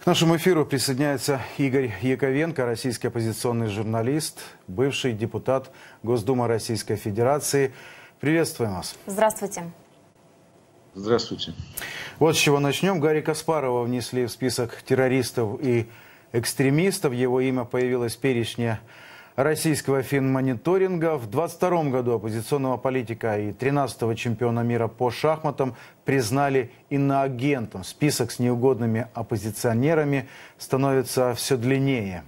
нашему эфиру присоединяется Игорь Яковенко, российский оппозиционный журналист, бывший депутат Госдумы Российской Федерации. Приветствуем вас. Здравствуйте. Здравствуйте. Вот с чего начнем. Гарри Каспарова внесли в список террористов и экстремистов. Его имя появилось в перечне российского финмониторинга. В 2022 году оппозиционного политика и 13-го чемпиона мира по шахматам признали иноагентом. Список с неугодными оппозиционерами становится все длиннее.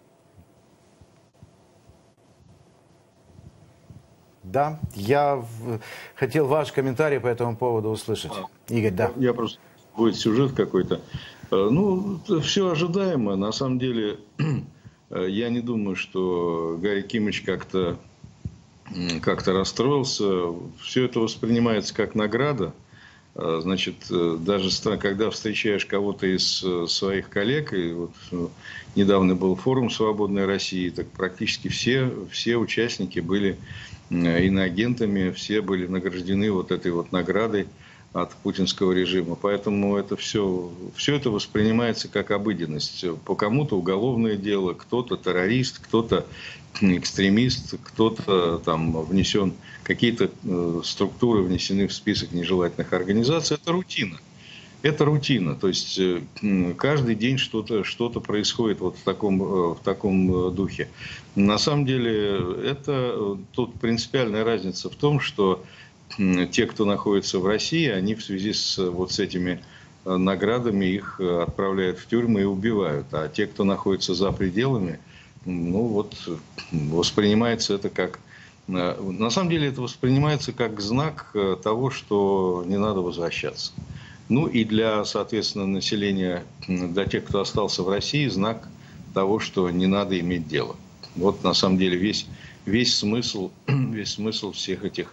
Да, я хотел ваш комментарий по этому поводу услышать. Игорь, да. Я просто... Будет сюжет какой-то. Ну, все ожидаемо. На самом деле... Я не думаю, что Гарри Кимыч как-то расстроился. Все это воспринимается как награда. Значит, даже когда встречаешь кого-то из своих коллег, и вот недавно был форум «Свободной России», так практически все участники были иноагентами, все были награждены вот этой вот наградой от путинского режима. Поэтому это все это воспринимается как обыденность. По кому-то уголовное дело, кто-то террорист, кто-то экстремист, кто-то там внесен, какие-то структуры внесены в список нежелательных организаций. Это рутина. Это рутина. То есть каждый день что-то происходит вот в таком духе. На самом деле тут принципиальная разница в том, что те, кто находится в России, они в связи с этими наградами их отправляют в тюрьмы и убивают. А те, кто находится за пределами, воспринимается это как... На самом деле это воспринимается как знак того, что не надо возвращаться. Ну и для, соответственно, населения, для тех, кто остался в России, знак того, что не надо иметь дело. Вот на самом деле весь смысл всех этих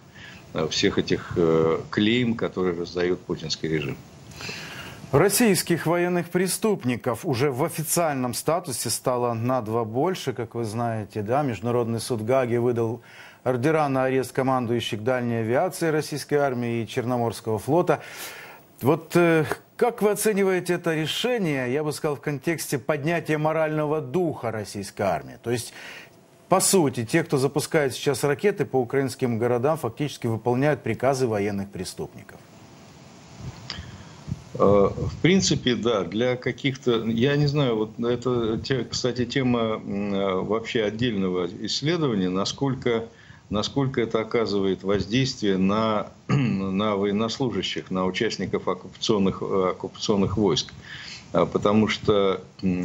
клейм, которые раздает путинский режим. Российских военных преступников уже в официальном статусе стало на 2 больше, как вы знаете. Да? Международный суд Гааги выдал ордера на арест командующих дальней авиации российской армии и Черноморского флота. Вот как вы оцениваете это решение, я бы сказал, в контексте поднятия морального духа российской армии? То есть... По сути, те, кто запускает сейчас ракеты по украинским городам, фактически выполняют приказы военных преступников. В принципе, да, для каких-то... Я не знаю, вот это, кстати, тема вообще отдельного исследования, насколько это оказывает воздействие на военнослужащих, на участников оккупационных войск. Потому что,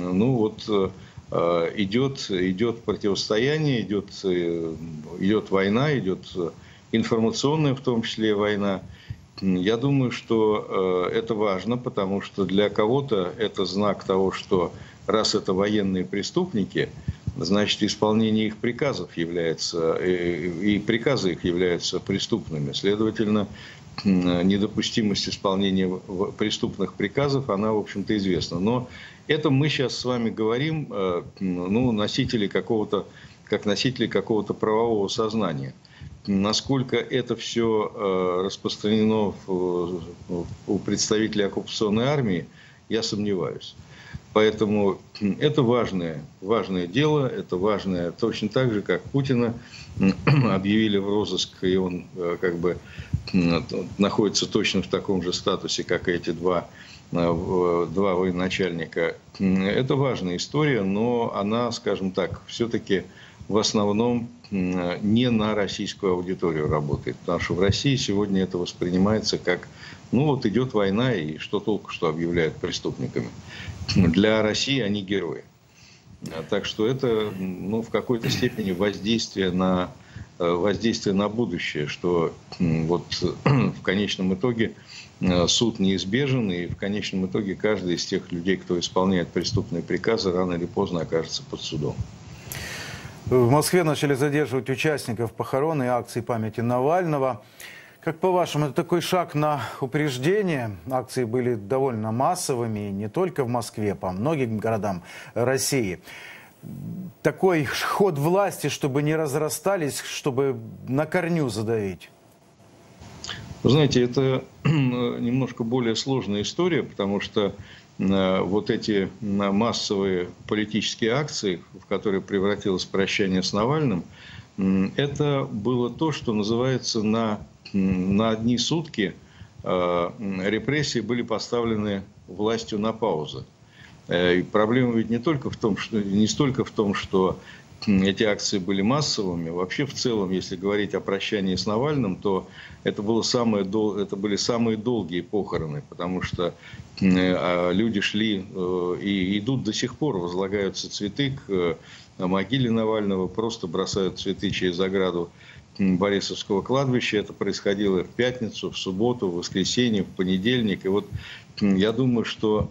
идет противостояние, идет война, идет информационная, в том числе, война. Я думаю, что это важно, потому что для кого-то это знак того, что раз это военные преступники, значит, исполнение их приказов является, и приказы их являются преступными. Следовательно, недопустимость исполнения преступных приказов, она, в общем-то, известна. Но это мы сейчас с вами говорим, носители какого-то правового сознания. Насколько это все распространено у представителей оккупационной армии, я сомневаюсь. Поэтому это важное дело, это важное, точно так же, как Путина объявили в розыск, и он находится точно в таком же статусе, как и эти два военачальника. Это важная история, но она, скажем так, все-таки в основном не на российскую аудиторию работает. Потому что в России сегодня это воспринимается как, идет война, и что толку, что объявляют преступниками. Для России они герои. Так что это, в какой-то степени воздействие на будущее, что в конечном итоге суд неизбежен, и в конечном итоге каждый из тех людей, кто исполняет преступные приказы, рано или поздно окажется под судом. В Москве начали задерживать участников похорон и акций памяти Навального. Как по-вашему, это такой шаг на упреждение? Акции были довольно массовыми, не только в Москве, по многим городам России. Такой ход власти, чтобы не разрастались, чтобы на корню задавить? Вы знаете, это немножко более сложная история, потому что вот эти массовые политические акции, в которые превратилось прощание с Навальным, это было то, что называется на одни сутки репрессии были поставлены властью на паузу. И проблема ведь не столько в том, что эти акции были массовыми. Вообще, в целом, если говорить о прощании с Навальным, то это были самые долгие похороны, потому что люди шли и идут до сих пор, возлагаются цветы к могиле Навального, просто бросают цветы через ограду Борисовского кладбища. Это происходило в пятницу, в субботу, в воскресенье, в понедельник. И вот я думаю, что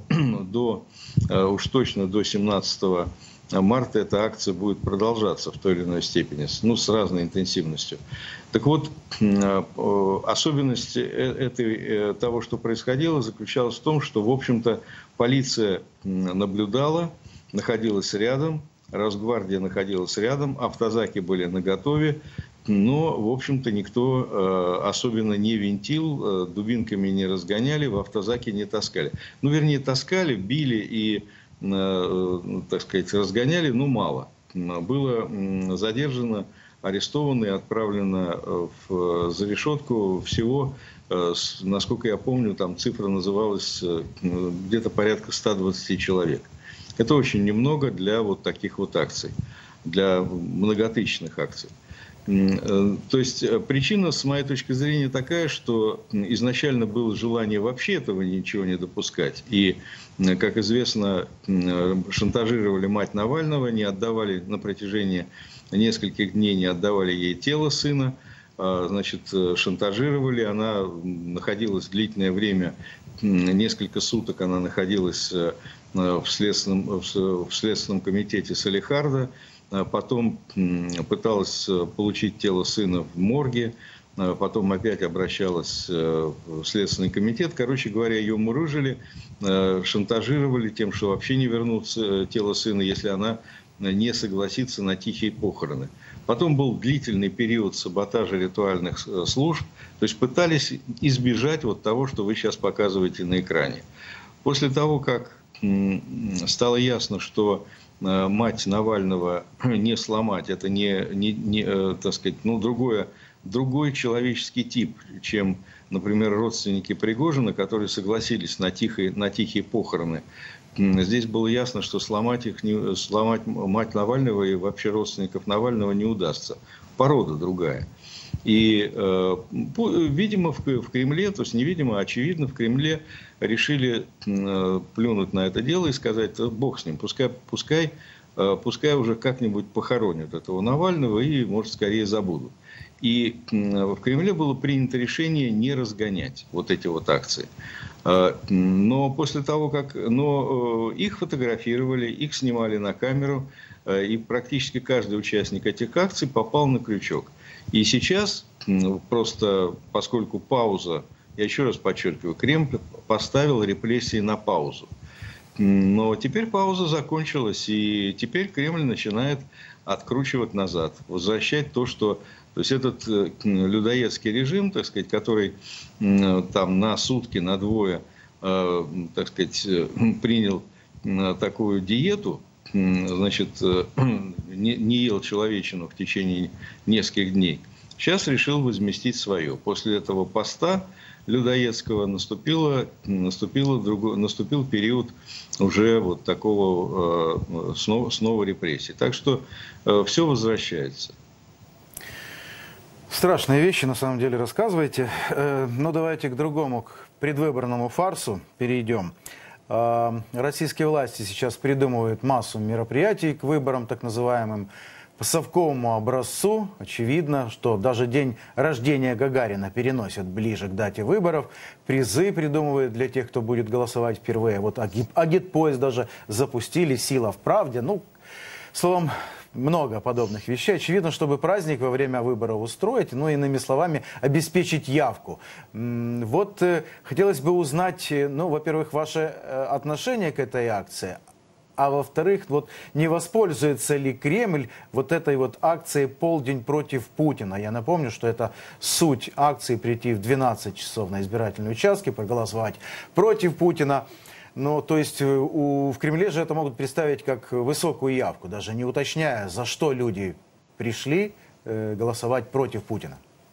уж точно до 17 марта эта акция будет продолжаться в той или иной степени, с разной интенсивностью. Так вот, особенность того, что происходило, заключалась в том, что, в общем-то, полиция наблюдала, находилась рядом, Росгвардия находилась рядом, автозаки были наготове, но, в общем-то, никто особенно не винтил, дубинками не разгоняли, в автозаке не таскали. Вернее, таскали, били и, так сказать, разгоняли, но мало. Было задержано, арестовано и отправлено за решетку всего, насколько я помню, там цифра называлась где-то порядка 120 человек. Это очень немного для вот таких вот акций, для многотысячных акций. То есть причина, с моей точки зрения, такая, что изначально было желание вообще этого ничего не допускать. И, как известно, шантажировали мать Навального, не отдавали на протяжении нескольких дней, не отдавали ей тело сына. Значит, шантажировали, она находилась длительное время, несколько суток она находилась в Следственном комитете Салехарда. Потом пыталась получить тело сына в морге, потом опять обращалась в Следственный комитет. Короче говоря, ее мурыжили, шантажировали тем, что вообще не вернут тело сына, если она не согласится на тихие похороны. Потом был длительный период саботажа ритуальных служб, то есть пытались избежать вот того, что вы сейчас показываете на экране. После того, как стало ясно, что мать Навального не сломать, это так сказать, другой человеческий тип, чем, например, родственники Пригожина, которые согласились на тихие похороны. Здесь было ясно, что сломать мать Навального и вообще родственников Навального не удастся. Порода другая. И, видимо, в Кремле, то есть невидимо, а очевидно, в Кремле решили плюнуть на это дело и сказать: бог с ним, пускай уже как-нибудь похоронят этого Навального и, может, скорее забудут. И в Кремле было принято решение не разгонять вот эти вот акции. Но после того, как их фотографировали, их снимали на камеру, и практически каждый участник этих акций попал на крючок. И сейчас, просто поскольку пауза, я еще раз подчеркиваю, Кремль поставил репрессии на паузу. Но теперь пауза закончилась, и теперь Кремль начинает откручивать назад, возвращать то, что... То есть этот людоедский режим, так сказать, который там на сутки, на двое, так сказать, принял такую диету, значит, не ел человечину в течение нескольких дней, сейчас решил возместить свое. После этого поста людоедского наступил период уже вот такого снова репрессий. Так что все возвращается. Страшные вещи, на самом деле, рассказываете. Но давайте к другому, к предвыборному фарсу перейдем. Российские власти сейчас придумывают массу мероприятий к выборам, так называемым, по совковому образцу. Очевидно, что даже день рождения Гагарина переносят ближе к дате выборов. Призы придумывают для тех, кто будет голосовать впервые. Вот агитпоезд даже запустили, «Сила в правде». Ну, словом, много подобных вещей. Очевидно, чтобы праздник во время выборов устроить, ну, иными словами, обеспечить явку. Вот хотелось бы узнать, ну, во-первых, ваше отношение к этой акции, а во-вторых, вот не воспользуется ли Кремль вот этой вот акцией «Полдень против Путина». Я напомню, что это суть акции: прийти в 12 часов на избирательные участки, проголосовать против Путина. Ну, то есть в Кремле же это могут представить как высокую явку, даже не уточняя, за что люди пришли голосовать против Путина.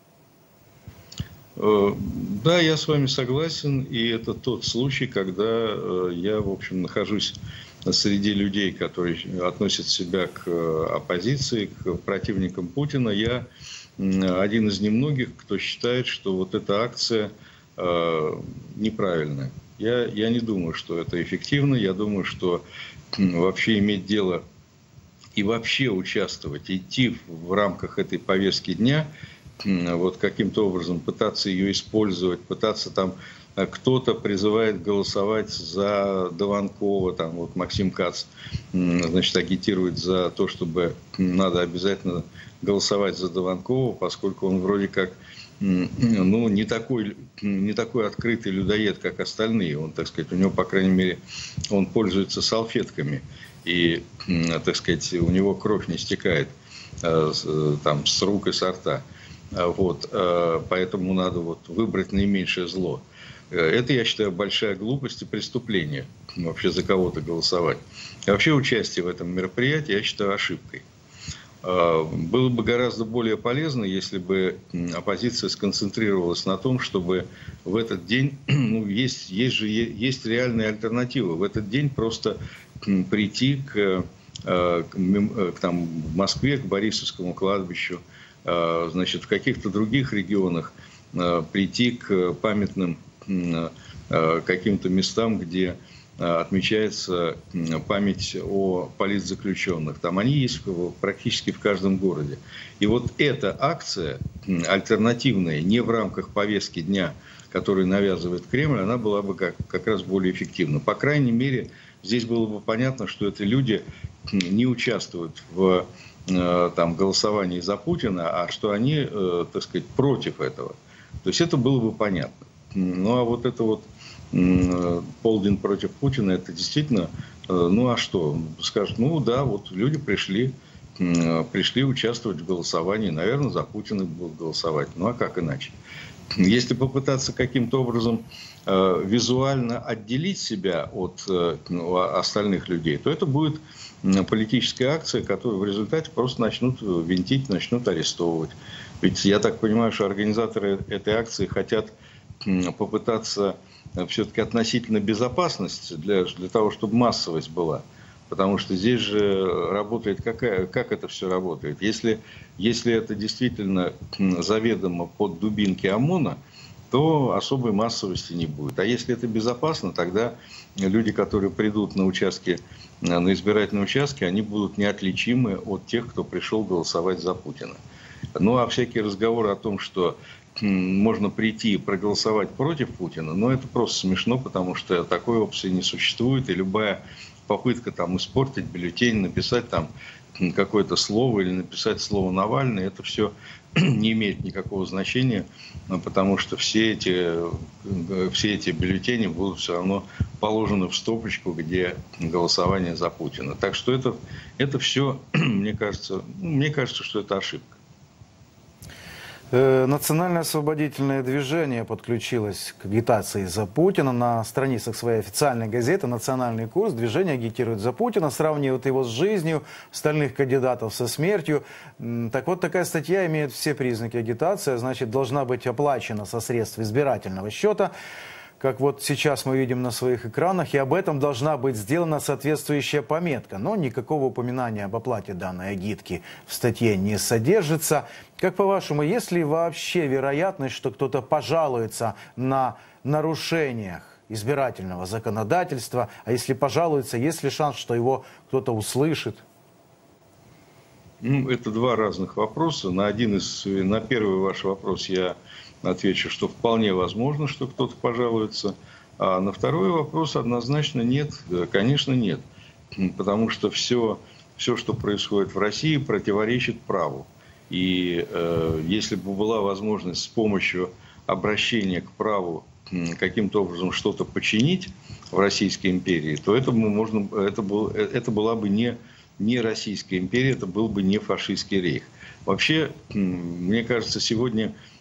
Да, я с вами согласен, и это тот случай, когда я, в общем, нахожусь среди людей, которые относят себя к оппозиции, к противникам Путина. Я один из немногих, кто считает, что вот эта акция неправильная. Я не думаю, что это эффективно. Я думаю, что вообще иметь дело и вообще участвовать, идти в рамках этой повестки дня, вот каким-то образом пытаться ее использовать, пытаться там, кто-то призывает голосовать за Дованкова, там вот Максим Кац, значит, агитирует за то, чтобы надо обязательно голосовать за Дованкова, поскольку он вроде как, ну, не такой открытый людоед, как остальные. Он, так сказать, у него, по крайней мере, он пользуется салфетками, и, так сказать, у него кровь не стекает там с рук и со рта. Вот, поэтому надо вот выбрать наименьшее зло. Это, я считаю, большая глупость и преступление, вообще за кого-то голосовать. И вообще участие в этом мероприятии я считаю ошибкой. Было бы гораздо более полезно, если бы оппозиция сконцентрировалась на том, чтобы в этот день, ну, есть реальные альтернативы. В этот день просто прийти к там, в Москве, к Борисовскому кладбищу, значит, в каких-то других регионах прийти к памятным каким-то местам, где отмечается память о политзаключенных. Там они есть практически в каждом городе. И вот эта акция альтернативная, не в рамках повестки дня, которую навязывает Кремль, она была бы как раз более эффективна. По крайней мере, здесь было бы понятно, что это люди не участвуют в там, голосовании за Путина, а что они, так сказать, против этого. То есть это было бы понятно. Ну а вот это вот полдень против Путина, это действительно, ну а что? Скажут, ну да, вот люди пришли участвовать в голосовании, наверное, за Путина будут голосовать. Ну а как иначе? Если попытаться каким-то образом визуально отделить себя от остальных людей, то это будет политическая акция, которую в результате просто начнут винтить, начнут арестовывать. Ведь я так понимаю, что организаторы этой акции хотят попытаться все-таки относительно безопасность для того, чтобы массовость была. Потому что здесь же работает как это все работает. Если это действительно заведомо под дубинки ОМОНа, то особой массовости не будет. А если это безопасно, тогда люди, которые придут на избирательные участки, они будут неотличимы от тех, кто пришел голосовать за Путина. Ну а всякие разговоры о том, что можно прийти и проголосовать против Путина, но это просто смешно, потому что такой опции не существует, и любая попытка там испортить бюллетень, написать там какое-то слово или написать слово Навальный, это все не имеет никакого значения, потому что все эти бюллетени будут все равно положены в стопочку, где голосование за Путина. Так что это все, мне кажется, что это ошибка. Национальное освободительное движение подключилось к агитации за Путина. На страницах своей официальной газеты «Национальный курс» движение агитирует за Путина, сравнивает его с жизнью, остальных кандидатов со смертью. Так вот, такая статья имеет все признаки агитации, а значит, должна быть оплачена со средств избирательного счета, как вот сейчас мы видим на своих экранах, и об этом должна быть сделана соответствующая пометка. Но никакого упоминания об оплате данной агитки в статье не содержится. Как по-вашему, есть ли вообще вероятность, что кто-то пожалуется на нарушениях избирательного законодательства? А если пожалуется, есть ли шанс, что его кто-то услышит? Ну, это два разных вопроса. На первый ваш вопрос я отвечу, что вполне возможно, что кто-то пожалуется. А на второй вопрос однозначно нет. Конечно, нет. Потому что все, что происходит в России, противоречит праву. И если бы была возможность с помощью обращения к праву каким-то образом что-то починить в Российской империи, то это была бы не Российская империя, это был бы не фашистский рейх. Вообще, мне кажется, сегодня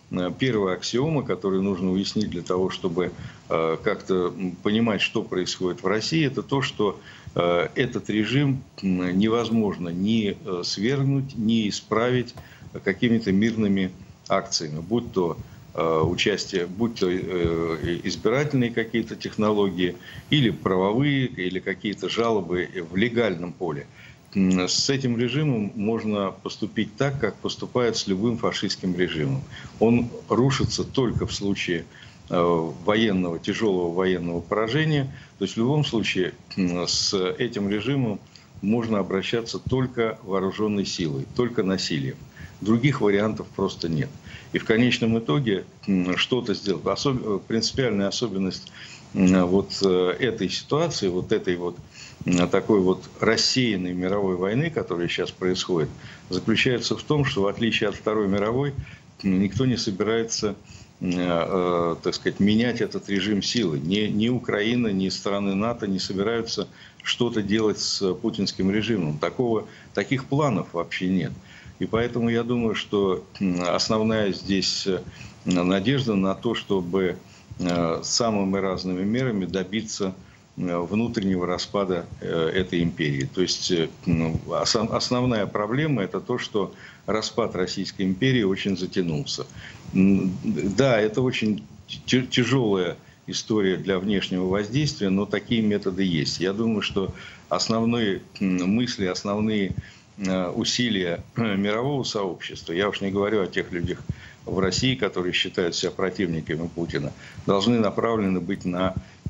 первая аксиома, которую нужно уяснить для того, чтобы как-то понимать, что происходит в России, это то, что этот режим невозможно ни свергнуть, ни исправить какими-то мирными акциями, будь то участие, будь то избирательные какие-то технологии, или правовые, или какие-то жалобы в легальном поле. С этим режимом можно поступить так, как поступает с любым фашистским режимом. Он рушится только в случае военного, тяжелого военного поражения. То есть в любом случае с этим режимом можно обращаться только вооруженной силой, только насилием. Других вариантов просто нет. И в конечном итоге что-то сделать. Принципиальная особенность вот этой ситуации, вот этой вот такой вот рассеянной мировой войны, которая сейчас происходит, заключается в том, что в отличие от Второй мировой, никто не собирается, так сказать, менять этот режим силы. Ни Украина, ни страны НАТО не собираются что-то делать с путинским режимом. Таких планов вообще нет. И поэтому я думаю, что основная здесь надежда на то, чтобы самыми разными мерами добиться внутреннего распада этой империи. То есть основная проблема – это то, что распад Российской империи очень затянулся. Да, это очень тяжелая история для внешнего воздействия, но такие методы есть. Я думаю, что основные мысли, основные усилия мирового сообщества, я уж не говорю о тех людях в России, которые считают себя противниками Путина, должны направлены быть на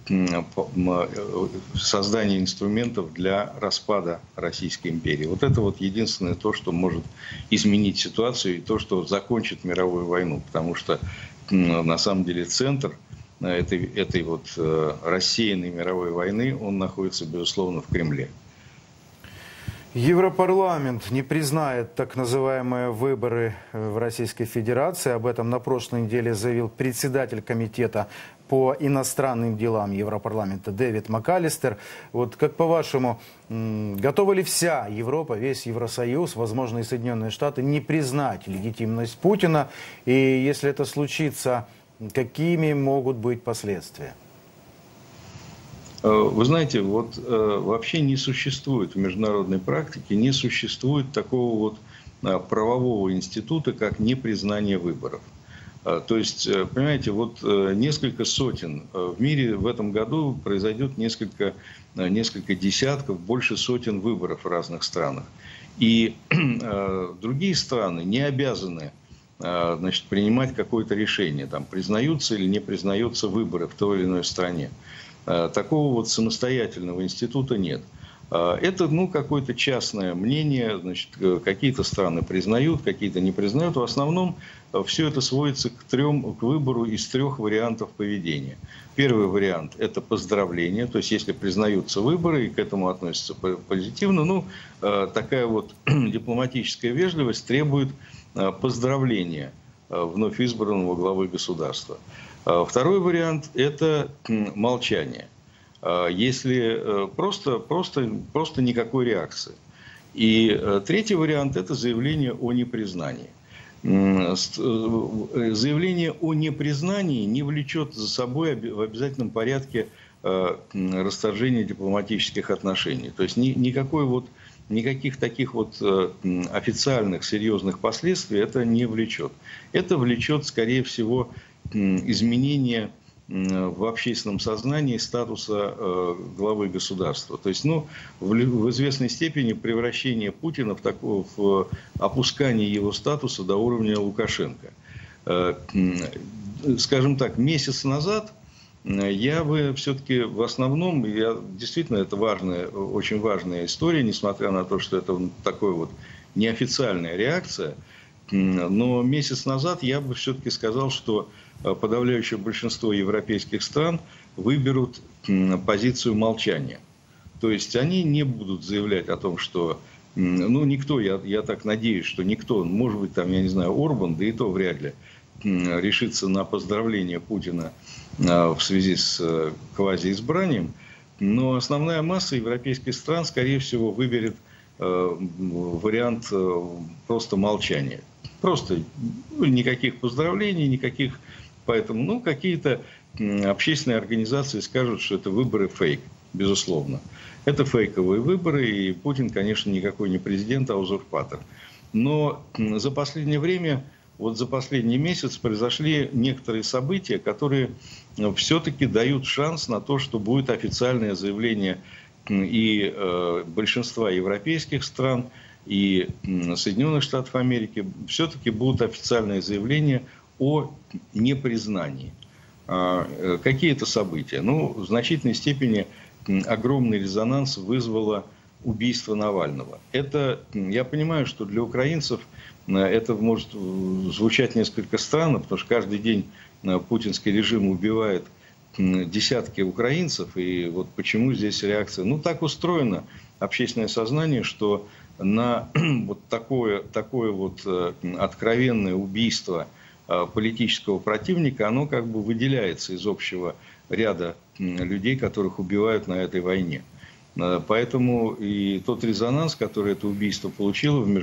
создание инструментов для распада Российской империи. Вот это вот единственное то, что может изменить ситуацию и то, что закончит мировую войну. Потому что на самом деле центр этой вот рассеянной мировой войны, он находится, безусловно, в Кремле. Европарламент не признает так называемые выборы в Российской Федерации. Об этом на прошлой неделе заявил председатель комитета по иностранным делам Европарламента Дэвид МакАлистер. Вот как по-вашему, готова ли вся Европа, весь Евросоюз, возможно и Соединенные Штаты, не признать легитимность Путина? И если это случится, какими могут быть последствия? Вы знаете, вот вообще не существует в международной практике, не существует такого вот правового института, как непризнание выборов. То есть, понимаете, вот несколько сотен в мире в этом году произойдет несколько десятков, больше сотен выборов в разных странах. И другие страны не обязаны, значит, принимать какое-то решение, там, признаются или не признаются выборы в той или иной стране. Такого вот самостоятельного института нет. Это, какое-то частное мнение, значит, какие-то страны признают, какие-то не признают. В основном все это сводится к выбору из 3 вариантов поведения. Первый вариант – это поздравление, то есть если признаются выборы и к этому относятся позитивно, такая вот дипломатическая вежливость требует поздравления вновь избранного главы государства. Второй вариант – это молчание. Если просто никакой реакции. И третий вариант – это заявление о непризнании. Заявление о непризнании не влечет за собой в обязательном порядке расторжения дипломатических отношений. То есть никаких таких вот официальных серьезных последствий это не влечет. Это влечет, скорее всего, изменение в общественном сознании статуса главы государства. То есть, в известной степени превращение Путина в опускание его статуса до уровня Лукашенко. Скажем так, месяц назад я бы все-таки в основном, действительно, это очень важная история, несмотря на то, что это такой вот неофициальная реакция, но месяц назад я бы все-таки сказал, что подавляющее большинство европейских стран выберут позицию молчания. То есть они не будут заявлять о том, что никто, я так надеюсь, что никто, может быть, там, я не знаю, Орбан, да и то вряд ли, решится на поздравление Путина в связи с квазиизбранием. Но основная масса европейских стран, скорее всего, выберет вариант просто молчания. Просто никаких поздравлений, никаких... Поэтому какие-то общественные организации скажут, что это выборы фейк, безусловно. Это фейковые выборы, и Путин, конечно, никакой не президент, а узурпатор. Но за последнее время, вот за последний месяц произошли некоторые события, которые все-таки дают шанс на то, что будет официальное заявление и большинства европейских стран, и Соединенных Штатов Америки. Все-таки будут официальные заявления о непризнании. Какие это события? В значительной степени огромный резонанс вызвало убийство Навального. Это, я понимаю, что для украинцев это может звучать несколько странно, потому что каждый день путинский режим убивает десятки украинцев, и вот почему здесь реакция? Так устроено общественное сознание, что на вот такое откровенное убийство политического противника, оно как бы выделяется из общего ряда людей, которых убивают на этой войне. Поэтому и тот резонанс, который это убийство получило в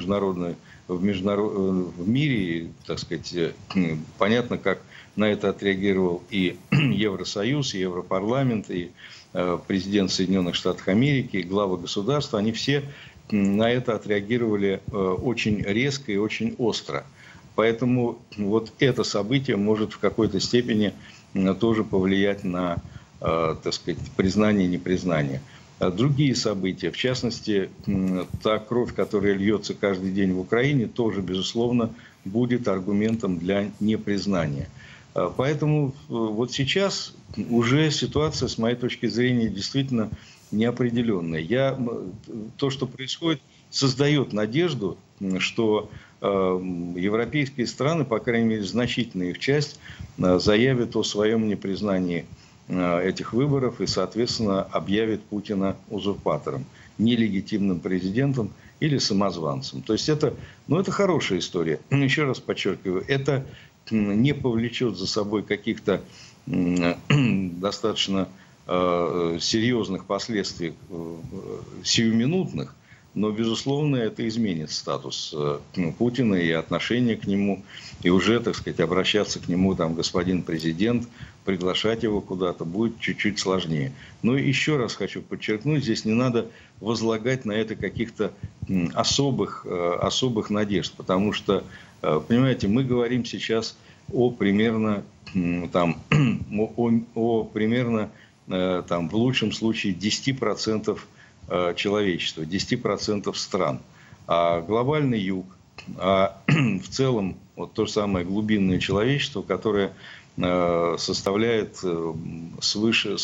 мире, так сказать, понятно, как на это отреагировал и Евросоюз, и Европарламент, и президент Соединенных Штатов Америки, и главы государства, они все на это отреагировали очень резко и очень остро. Поэтому вот это событие может в какой-то степени тоже повлиять на, так сказать, признание и непризнание. Другие события, в частности, та кровь, которая льется каждый день в Украине, тоже, безусловно, будет аргументом для непризнания. Поэтому вот сейчас уже ситуация, с моей точки зрения, действительно неопределенная. То, что происходит, создает надежду, что европейские страны, по крайней мере, значительная их часть, заявят о своем непризнании этих выборов и, соответственно, объявит Путина узурпатором, нелегитимным президентом или самозванцем. То есть это хорошая история. Еще раз подчеркиваю, это не повлечет за собой каких-то достаточно серьезных последствий сиюминутных, но, безусловно, это изменит статус Путина и отношение к нему, и уже, так сказать, обращаться к нему, господин президент, приглашать его куда-то будет чуть-чуть сложнее. Но еще раз хочу подчеркнуть, здесь не надо возлагать на это каких-то особых надежд, потому что, понимаете, мы говорим сейчас о примерно, в лучшем случае 10% человечества, 10% стран. А глобальный юг, в целом вот то же самое глубинное человечество, которое составляет свыше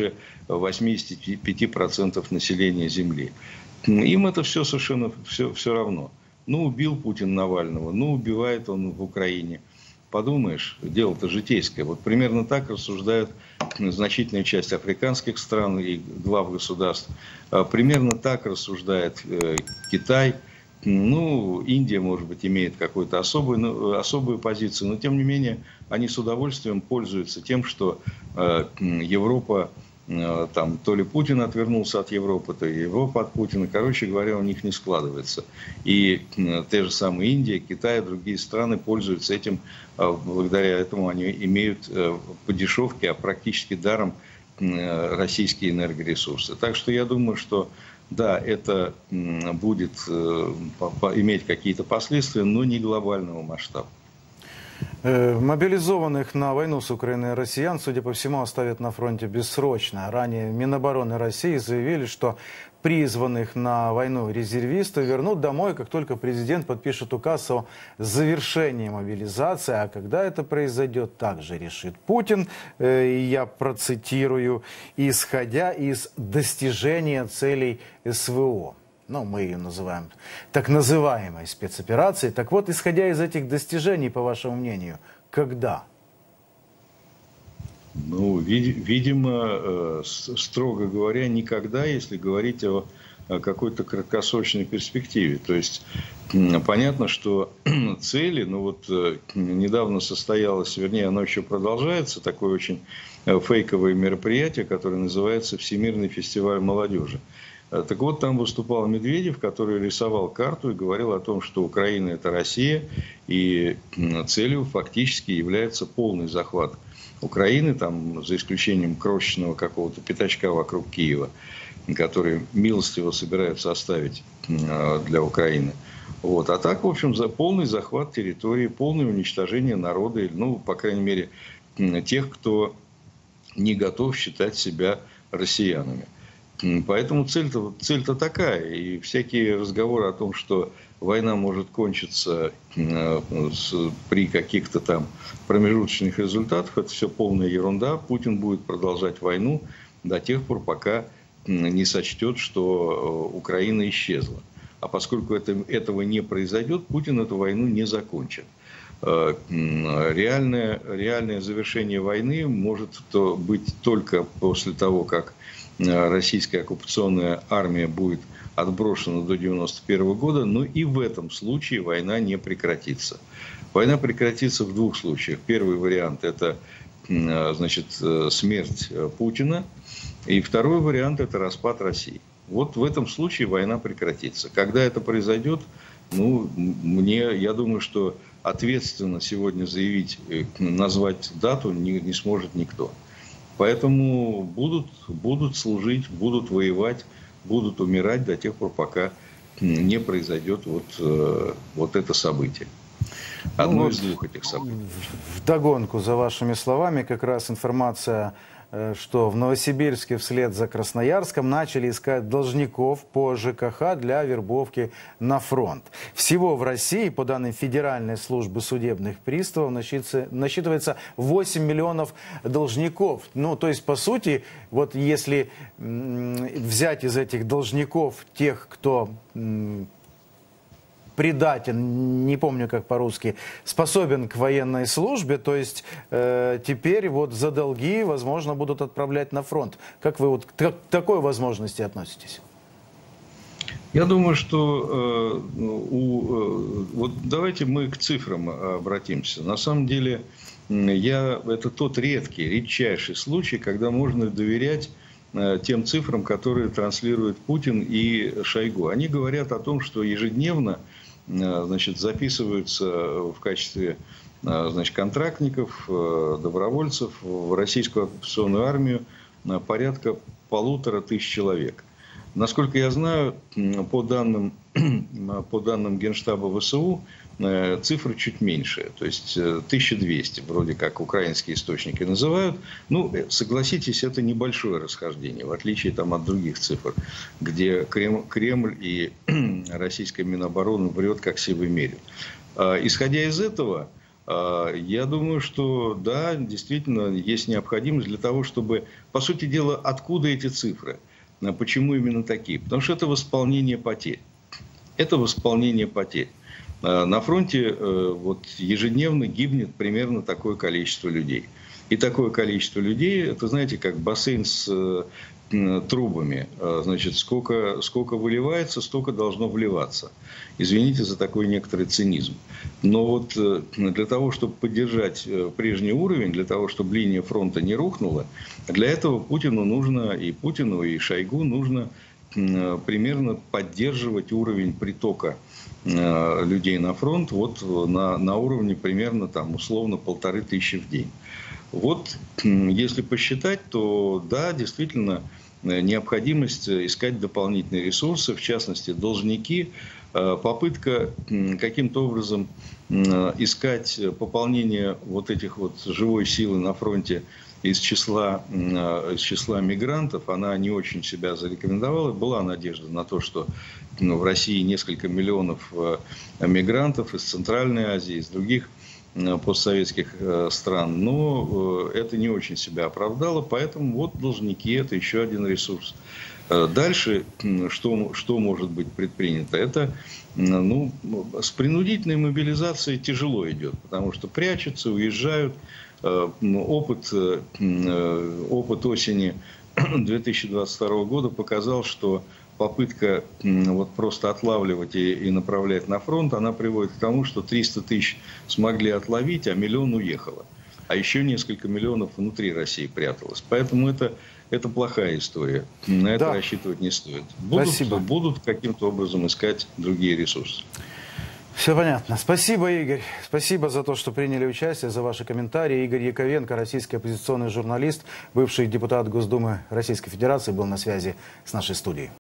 85% населения Земли. Им это все совершенно все равно. Убил Путин Навального, убивает он в Украине. Подумаешь, дело-то житейское. Вот примерно так рассуждает значительная часть африканских стран и глав государств. Примерно так рассуждает Китай. Индия, может быть, имеет какую-то особую позицию, но, тем не менее, они с удовольствием пользуются тем, что Европа, то ли Путин отвернулся от Европы, то ли Европа от Путина. Короче говоря, у них не складывается. И те же самые Индия, Китай, другие страны пользуются этим. Благодаря этому они имеют по дешевке, а практически даром российские энергоресурсы. Так что я думаю, что да, это будет иметь какие-то последствия, но не глобального масштаба. Мобилизованных на войну с Украиной россиян, судя по всему, оставят на фронте бессрочно. Ранее Минобороны России заявили, что призванных на войну резервистов вернут домой, как только президент подпишет указ о завершении мобилизации. А когда это произойдет, также решит Путин. Я процитирую: «исходя из достижения целей СВО». Мы ее называем так называемой спецоперацией. Так вот, исходя из этих достижений, по вашему мнению, когда? Видимо, строго говоря, никогда, если говорить о какой-то краткосрочной перспективе. То есть, понятно, что цели, недавно состоялось, вернее, оно еще продолжается, такое очень фейковое мероприятие, которое называется Всемирный фестиваль молодежи. Так вот, там выступал Медведев, который рисовал карту и говорил о том, что Украина – это Россия, и целью фактически является полный захват Украины, там, за исключением крошечного какого-то пятачка вокруг Киева, который милостиво собираются оставить для Украины. Вот. А так, в общем, за полный захват территории, полное уничтожение народа, ну, по крайней мере, тех, кто не готов считать себя россиянами. Поэтому цель-то такая. И всякие разговоры о том, что война может кончиться при каких-то там промежуточных результатах, это все полная ерунда. Путин будет продолжать войну до тех пор, пока не сочтет, что Украина исчезла. А поскольку этого не произойдет, Путин эту войну не закончит. Реальное завершение войны может быть только после того, как российская оккупационная армия будет отброшена до 1991 года, но и в этом случае война не прекратится. Война прекратится в двух случаях. Первый вариант – это, значит, смерть Путина, и второй вариант – это распад России. Вот в этом случае война прекратится. Когда это произойдет, ну, я думаю, что ответственно сегодня заявить, назвать дату не сможет никто. Поэтому будут служить, будут воевать, будут умирать до тех пор, пока не произойдет вот это событие. Одно из двух этих событий. Вдогонку за вашими словами как раз информация, что в Новосибирске вслед за Красноярском начали искать должников по ЖКХ для вербовки на фронт. Всего в России, по данным Федеральной службы судебных приставов, насчитывается 8 миллионов должников. Ну, то есть, по сути, вот если взять из этих должников тех, кто придатен, не помню как по-русски, способен к военной службе, то есть теперь вот за долги, возможно, будут отправлять на фронт. Как вы вот к такой возможности относитесь? Я думаю, что вот давайте мы к цифрам обратимся. На самом деле, это тот редчайший случай, когда можно доверять тем цифрам, которые транслирует Путин и Шойгу. Они говорят о том, что ежедневно, значит, записываются в качестве, значит, контрактников, добровольцев в российскую оккупационную армию порядка 1500 человек. Насколько я знаю, по данным Генштаба ВСУ, цифра чуть меньше, то есть 1200, вроде как украинские источники называют. Ну, согласитесь, это небольшое расхождение, в отличие там от других цифр, где Кремль и российская Минобороны врет, как сивый мерин. Исходя из этого, я думаю, что да, действительно есть необходимость для того, чтобы, по сути дела, откуда эти цифры? Почему именно такие? Потому что это восполнение потерь. Это восполнение потерь. На фронте вот ежедневно гибнет примерно такое количество людей. И такое количество людей, это, знаете, как бассейн с трубами. Значит, сколько выливается, столько должно вливаться. Извините за такой некоторый цинизм. Но вот для того, чтобы поддержать прежний уровень, для того, чтобы линия фронта не рухнула, для этого Путину и Шойгу нужно примерно поддерживать уровень притока людей на фронт вот на уровне примерно там условно 1500 в день. Вот если посчитать, то да, действительно необходимость искать дополнительные ресурсы, в частности должники, попытка каким-то образом искать пополнение вот этих вот живой силы на фронте из числа мигрантов, она не очень себя зарекомендовала. Была надежда на то, что в России несколько миллионов мигрантов из Центральной Азии, из других постсоветских стран. Но это не очень себя оправдало, поэтому вот должники – это еще один ресурс. Дальше, что может быть предпринято? Это с принудительной мобилизацией тяжело идет, потому что прячутся, уезжают. Опыт осени 2022 года показал, что попытка вот просто отлавливать и направлять на фронт, она приводит к тому, что 300 тысяч смогли отловить, а миллион уехало. А еще несколько миллионов внутри России пряталось. Поэтому это это плохая история. На это Да. рассчитывать не стоит. Спасибо. Будут каким-то образом искать другие ресурсы. Все понятно. Спасибо, Игорь. Спасибо за то, что приняли участие, за ваши комментарии. Игорь Яковенко, российский оппозиционный журналист, бывший депутат Госдумы Российской Федерации, был на связи с нашей студией.